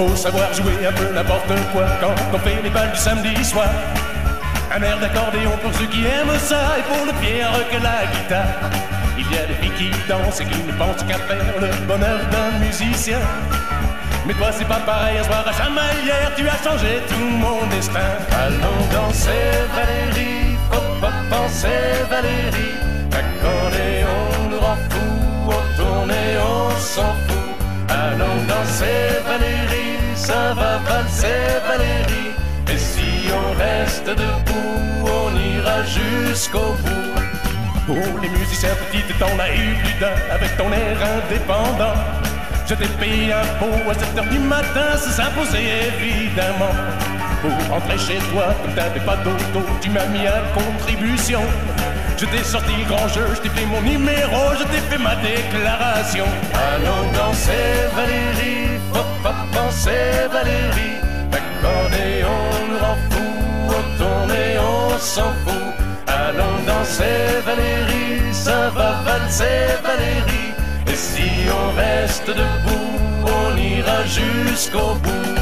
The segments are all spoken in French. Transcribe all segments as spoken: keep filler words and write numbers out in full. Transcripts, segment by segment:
Faut savoir jouer un peu n'importe quoi quand on fait les balles du samedi soir. Un air d'accordéon pour ceux qui aiment ça et pour le pire que la guitare. Il y a des filles qui dansent et qui ne pensent qu'à faire le bonheur d'un musicien. Mais toi c'est pas pareil, un soir à Chamalières, tu as changé tout mon destin. Allons danser Valérie, faut pas penser Valérie. L'accordéon nous rend fous, au tourner on s'en fout. Allons danser Valérie, ça va valser Valérie. Et si on reste debout, on ira jusqu'au bout. Oh les musiciens petites, t'en as eu plus d'un avec ton air indépendant. Je t'ai payé un pot à sept heures du matin, ça s'imposait évidemment. Pour rentrer chez toi, comme t'avais pas d'auto, tu m'as mis à contribution. Je t'ai sorti le grand jeu, je t'ai fait mon numéro, je t'ai fait ma déclaration. Allons danser Valérie, faut pas penser Valérie. L'accordéon nous rend fous, au tourner on s'en fout. Allons danser Valérie, ça va valser Valérie. Et si on reste debout, on ira jusqu'au bout.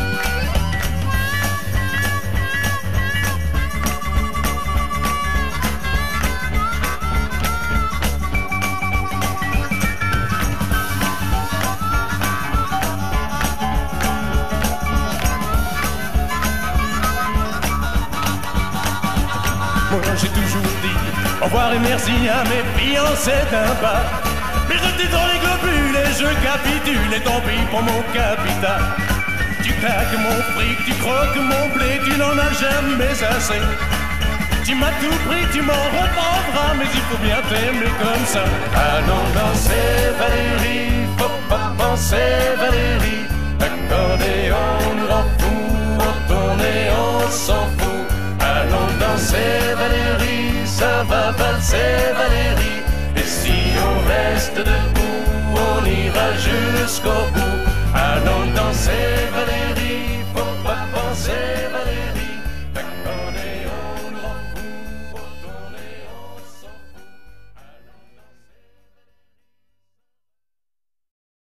Moi j'ai toujours dit au revoir et merci à mes fiancés d'un bar. Mais j'étais dans les globules et je capitule, et tant pis pour mon capital. Tu claques mon fric, tu croques mon blé, tu n'en as jamais assez. Tu m'as tout pris, tu m'en reprendras, mais il faut bien t'aimer comme ça. Allons danser Valérie, faut pas penser Valérie. L'accordéon nous rend fous, au tourner on s'en fout. Allons danser Valérie, ça va valser Valérie. Et si on reste debout, on ira jusqu'au bout. Allons danser Valérie.